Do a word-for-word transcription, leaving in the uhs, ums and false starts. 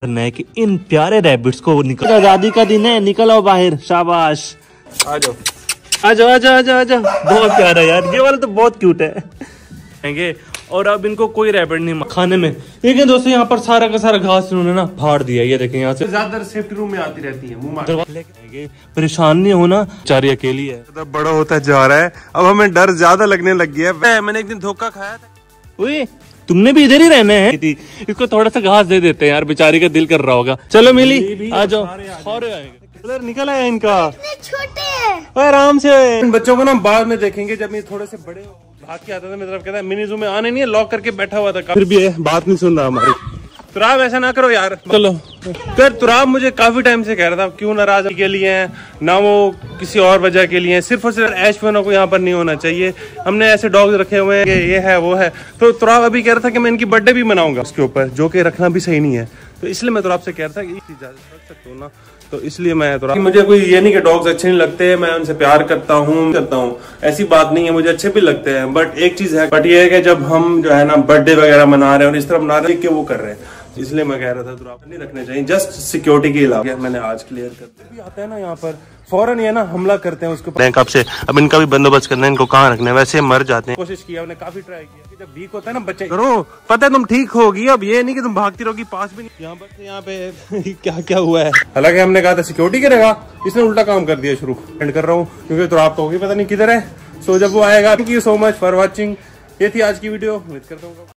करना है कि इन प्यारे रैबिट्स को निकल, आजादी का दिन है, निकल आओ बाहर, शाबाश, आ जाओ आ जाओ आ जाओ आ जाओ आ जाओ। बहुत प्यारा यार, ये वाला तो बहुत क्यूट है। और अब इनको कोई रैबिट नहीं खाने में, लेकिन दोस्तों यहाँ पर सारा का सारा घास इन्होंने ना फाड़ दिया। ये देखें यहाँ से ज्यादातर सेफ्टी रूम में आती रहती है, मुंह मार। परेशान नहीं होना, बेचारी अकेली है। तो बड़ा होता जा रहा है, अब हमें डर ज्यादा लगने लग गया है। मैंने एक दिन धोखा खाया था। ओए तुमने भी इधर ही रहना है, इसको थोड़ा सा घास दे देते हैं यार, बेचारी का दिल कर रहा होगा। चलो मिली आ जाओ, कलर निकल आया इनका, छोटे आराम से। इन बच्चों को ना बाद में देखेंगे जब ये थोड़े से बड़े भाग के आता था मेरी तरफ, कहता है मिनी जू में आने नहीं है, लॉक करके बैठा हुआ था, फिर भी है बात नहीं सुन रहा हमारी। तुराब ऐसा ना करो यार, चलो फिर। तुराब मुझे काफी टाइम से कह रहा था क्यों नाराज के लिए हैं, ना वो किसी और वजह के लिए, सिर्फ और सिर्फ ऐशपना को यहाँ पर नहीं होना चाहिए। हमने ऐसे डॉग्स रखे हुए हैं, ये है वो है। तो तुराब अभी कह रहा था कि मैं इनकी बर्थडे भी मनाऊंगा उसके ऊपर, जो कि रखना भी सही नहीं है। तो इसलिए मैं तुराब से कह रहा था कि इजाजत रख सकते हो ना, तो इसलिए मैं तुराब, मुझे कोई ये नहीं कि डॉग्स अच्छे नहीं लगते, मैं उनसे प्यार करता हूँ करता हूँ ऐसी बात नहीं है, मुझे अच्छे भी लगते हैं। बट एक चीज है, बट ये है कि जब हम जो है ना बर्थडे वगैरह मना रहे हैं और इस तरह मना रहे हैं कि वो कर रहे हैं, इसलिए मैं कह रहा था तुराब नहीं रखने चाहिए, जस्ट सिक्योरिटी के अलावा। मैंने आज क्लियर करते भी आता है ना यहाँ पर, फौरन ये ना हमला करते हैं उसके ऊपर से। अब इनका भी बंदोबस्त करना है, इनको कहाँ रखना है, वैसे मर जाते हैं। कोशिश किया हमने, काफी ट्राई किया कि जब वीक होता है ना बच्चे, करो पता है तुम ठीक होगी, अब ये नहीं कि तुम भागती रहोगी, पास भी नहीं। यहाँ पर यहाँ पे क्या क्या हुआ है, हालांकि हमने कहा था सिक्योरिटी करेगा, इसने उल्टा काम कर दिया शुरू। एंड कर रहा हूँ क्योंकि तुराब तो होगी पता नहीं किधर है। सो जब वो आएगा, thank you so much for watching. ये थी आज की वीडियो, उम्मीद करता हूँ